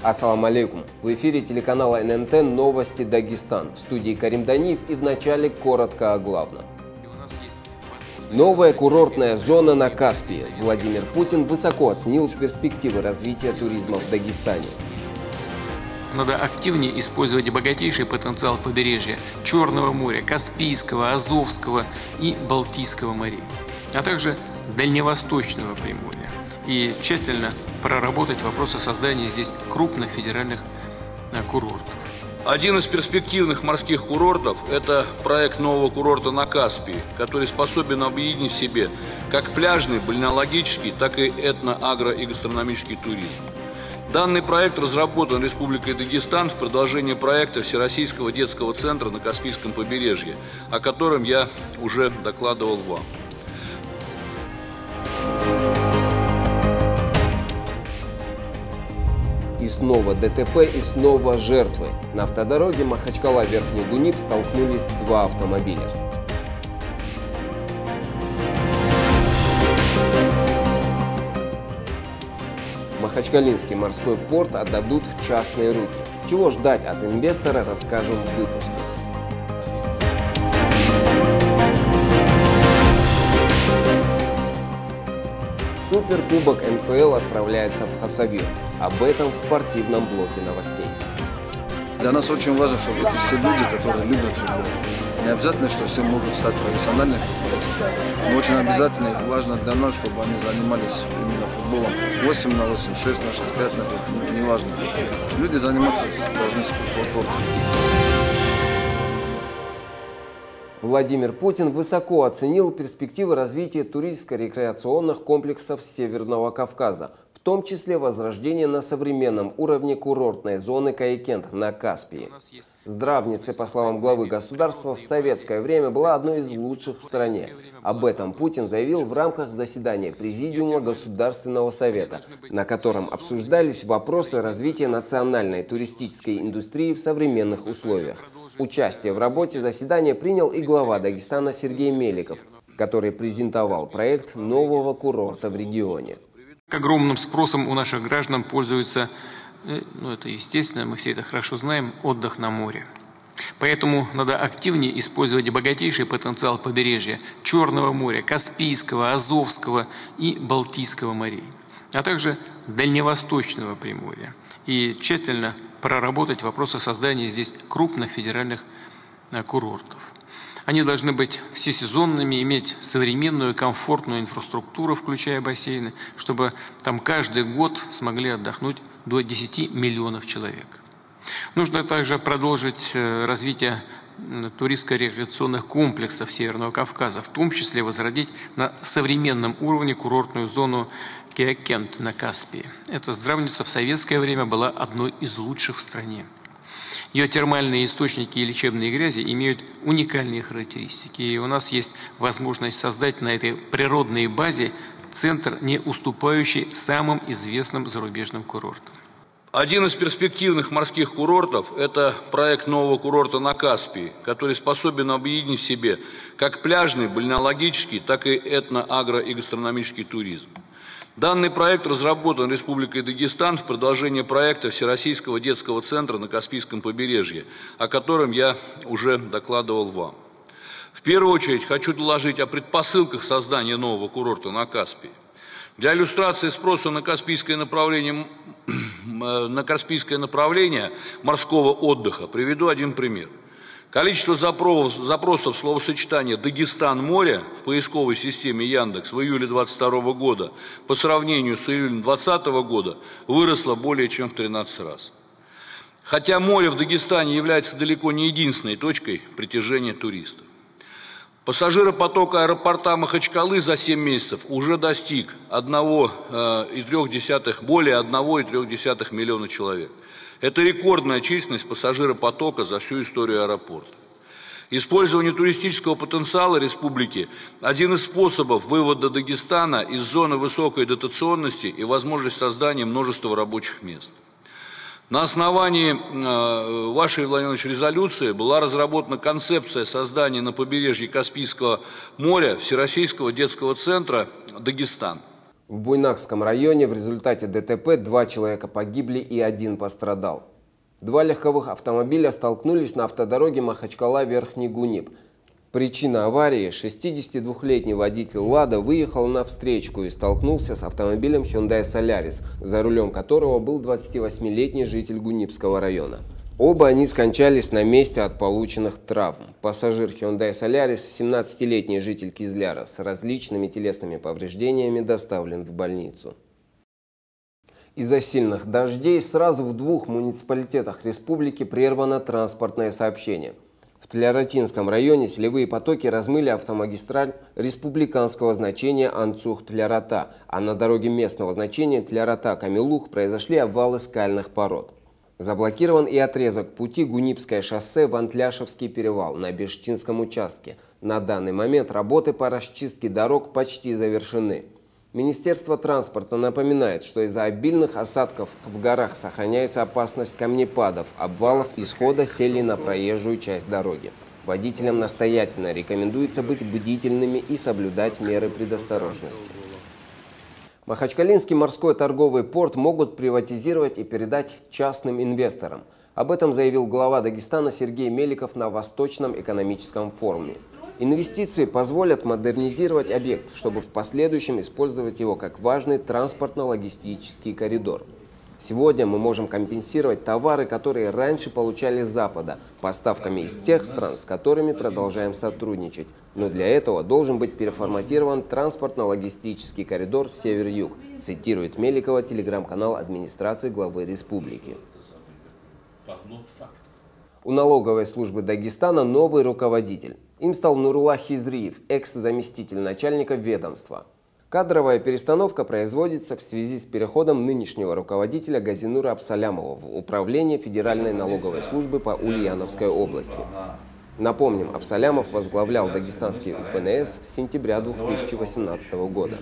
Ассаламу алейкум. В эфире телеканала ННТ «Новости Дагестан». В студии Карим Даниев и вначале коротко о главном. Новая курортная зона на Каспии. Владимир Путин высоко оценил перспективы развития туризма в Дагестане. Надо активнее использовать богатейший потенциал побережья Черного моря, Каспийского, Азовского и Балтийского морей, а также Дальневосточного Приморья, и тщательно проработать вопросы создания здесь крупных федеральных курортов. Один из перспективных морских курортов – это проект нового курорта на Каспии, который способен объединить в себе как пляжный, бальнеологический, так и этно-, агро- и гастрономический туризм. Данный проект разработан Республикой Дагестан в продолжение проекта Всероссийского детского центра на Каспийском побережье, о котором я уже докладывал вам. И снова ДТП, и снова жертвы. На автодороге Махачкала-Верхний Гуниб столкнулись два автомобиля. Махачкалинский морской порт отдадут в частные руки. Чего ждать от инвестора, расскажем в выпуске. Суперкубок НФЛ отправляется в Хасавюрт. Об этом в спортивном блоке новостей. Для нас очень важно, чтобы эти все люди, которые любят футбол, не обязательно, что все могут стать профессиональными футболистами, но очень обязательно и важно для нас, чтобы они занимались именно футболом 8 на 8, 6 на 6, 5 на 5, неважно. Люди заниматься должны спортом. Владимир Путин высоко оценил перспективы развития туристско-рекреационных комплексов Северного Кавказа, в том числе возрождение на современном уровне курортной зоны Кайкент на Каспии. Здравница, по словам главы государства, в советское время была одной из лучших в стране. Об этом Путин заявил в рамках заседания Президиума Государственного совета, на котором обсуждались вопросы развития национальной туристической индустрии в современных условиях. Участие в работе заседания принял и глава Дагестана Сергей Меликов, который презентовал проект нового курорта в регионе. Огромным спросом у наших граждан пользуется, это естественно, мы все это хорошо знаем, отдых на море. Поэтому надо активнее использовать богатейший потенциал побережья Черного моря, Каспийского, Азовского и Балтийского морей, а также Дальневосточного Приморья, и тщательно проработать вопросы создания здесь крупных федеральных курортов. Они должны быть всесезонными, иметь современную, комфортную инфраструктуру, включая бассейны, чтобы там каждый год смогли отдохнуть до 10 миллионов человек. Нужно также продолжить развитие туристско-рекреационных комплексов Северного Кавказа, в том числе возродить на современном уровне курортную зону Кайкент на Каспии. Эта здравница в советское время была одной из лучших в стране. Ее термальные источники и лечебные грязи имеют уникальные характеристики. И у нас есть возможность создать на этой природной базе центр, не уступающий самым известным зарубежным курортам. Один из перспективных морских курортов – это проект нового курорта на Каспии, который способен объединить в себе как пляжный, бальнеологический, так и этно-, агро- и гастрономический туризм. Данный проект разработан Республикой Дагестан в продолжение проекта Всероссийского детского центра на Каспийском побережье, о котором я уже докладывал вам. В первую очередь хочу доложить о предпосылках создания нового курорта на Каспии. Для иллюстрации спроса на каспийское направление морского отдыха приведу один пример. Количество запросов словосочетания «Дагестан-море» в поисковой системе Яндекс в июле 2022 года по сравнению с июлем 2020 года выросло более чем в 13 раз. Хотя море в Дагестане является далеко не единственной точкой притяжения туристов. Пассажиропоток аэропорта Махачкалы за 7 месяцев уже достиг более 1,3 миллиона человек. Это рекордная численность пассажиропотока за всю историю аэропорта. Использование туристического потенциала республики – один из способов вывода Дагестана из зоны высокой дотационности и возможность создания множества рабочих мест. На основании вашей, Владимир Владимирович, резолюции была разработана концепция создания на побережье Каспийского моря Всероссийского детского центра «Дагестан». В Буйнакском районе в результате ДТП 2 человека погибли и 1 пострадал. 2 легковых автомобиля столкнулись на автодороге Махачкала-Верхний Гуниб. Причина аварии – 62-летний водитель «Лада» выехал на встречку и столкнулся с автомобилем Hyundai Solaris, за рулем которого был 28-летний житель Гунибского района. Оба они скончались на месте от полученных травм. Пассажир Hyundai Solaris, 17-летний житель Кизляра, с различными телесными повреждениями доставлен в больницу. Из-за сильных дождей сразу в 2 муниципалитетах республики прервано транспортное сообщение. В Тляратинском районе селевые потоки размыли автомагистраль республиканского значения Анцух-Тлярата, а на дороге местного значения Тлярата-Камелух произошли обвалы скальных пород. Заблокирован и отрезок пути Гунибское шоссе в Антляшевский перевал на Бештинском участке. На данный момент работы по расчистке дорог почти завершены. Министерство транспорта напоминает, что из-за обильных осадков в горах сохраняется опасность камнепадов, обвалов и схода селей на проезжую часть дороги. Водителям настоятельно рекомендуется быть бдительными и соблюдать меры предосторожности. Махачкалинский морской торговый порт могут приватизировать и передать частным инвесторам. Об этом заявил глава Дагестана Сергей Меликов на Восточном экономическом форуме. Инвестиции позволят модернизировать объект, чтобы в последующем использовать его как важный транспортно-логистический коридор. Сегодня мы можем компенсировать товары, которые раньше получали с Запада, поставками из тех стран, с которыми продолжаем сотрудничать. Но для этого должен быть переформатирован транспортно-логистический коридор «Север-Юг», цитирует Меликова телеграм-канал администрации главы республики. У налоговой службы Дагестана новый руководитель. Им стал Нуруллах Хизриев, экс-заместитель начальника ведомства. Кадровая перестановка производится в связи с переходом нынешнего руководителя Газинура Абсалямова в управление Федеральной налоговой службы по Ульяновской области. Напомним, Абсалямов возглавлял дагестанский УФНС с сентября 2018 года.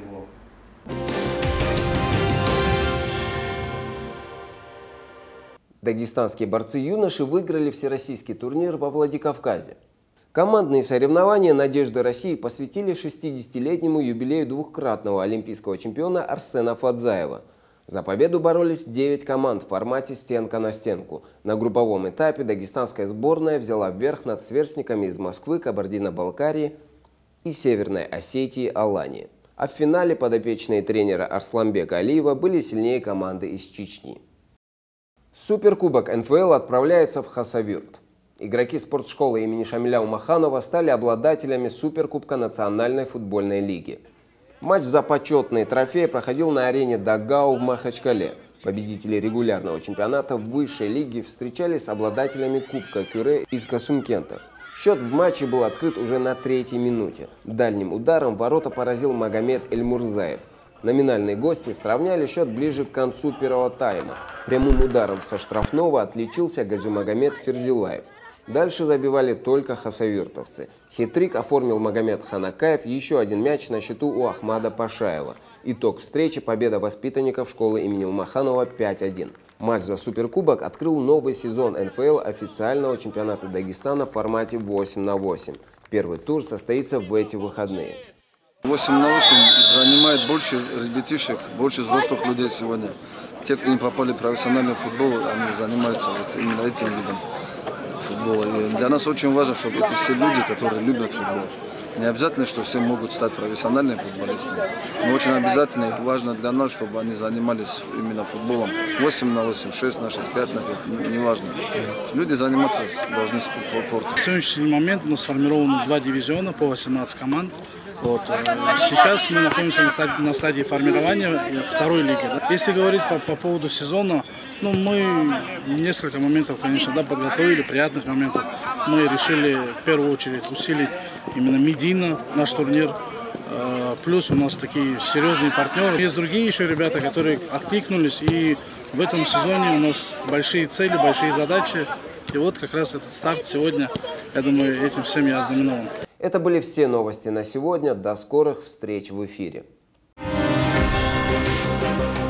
Дагестанские борцы-юноши выиграли всероссийский турнир во Владикавказе. Командные соревнования «Надежды России» посвятили 60-летнему юбилею двукратного олимпийского чемпиона Арсена Фадзаева. За победу боролись 9 команд в формате стенка на стенку. На групповом этапе дагестанская сборная взяла верх над сверстниками из Москвы, Кабардино-Балкарии и Северной Осетии Алании. А в финале подопечные тренера Арсланбека Алиева были сильнее команды из Чечни. Суперкубок НФЛ отправляется в Хасавюрт. Игроки спортшколы имени Шамиля Умаханова стали обладателями Суперкубка Национальной футбольной лиги. Матч за почетный трофей проходил на арене Дагау в Махачкале. Победители регулярного чемпионата высшей лиги встречались с обладателями Кубка Кюре из Касумкента. Счет в матче был открыт уже на 3-й минуте. Дальним ударом в ворота поразил Магомед Эльмурзаев. Номинальные гости сравняли счет ближе к концу первого тайма. Прямым ударом со штрафного отличился Гаджимагомед Ферзилаев. Дальше забивали только хасавюртовцы. Хитрик оформил Магомед Ханакаев, еще один мяч на счету у Ахмада Пашаева. Итог встречи – победа воспитанников школы имени Умаханова 5-1. Матч за Суперкубок открыл новый сезон НФЛ официального чемпионата Дагестана в формате 8-на-8. Первый тур состоится в эти выходные. 8-на-8 занимает больше ребятишек, больше взрослых людей сегодня. Те, кто не попали в профессиональный футбол, они занимаются вот именно этим видом футбола. И для нас очень важно, чтобы эти все люди, которые любят футбол, не обязательно, что все могут стать профессиональными футболистами, но очень обязательно и важно для нас, чтобы они занимались именно футболом 8-на-8, 6-на-6, 5-на-5, неважно. Люди заниматься должны спортом. На сегодняшний момент у нас сформировано 2 дивизиона по 18 команд. Вот. Сейчас мы находимся на стадии формирования второй лиги. Да. Если говорить по поводу сезона, мы несколько моментов, конечно, подготовили, приятных моментов. Мы решили в первую очередь усилить именно медийно наш турнир. Плюс у нас такие серьезные партнеры. Есть другие еще ребята, которые откликнулись. И в этом сезоне у нас большие цели, большие задачи. И вот как раз этот старт сегодня, я думаю, этим всем я ознаменован. Это были все новости на сегодня. До скорых встреч в эфире.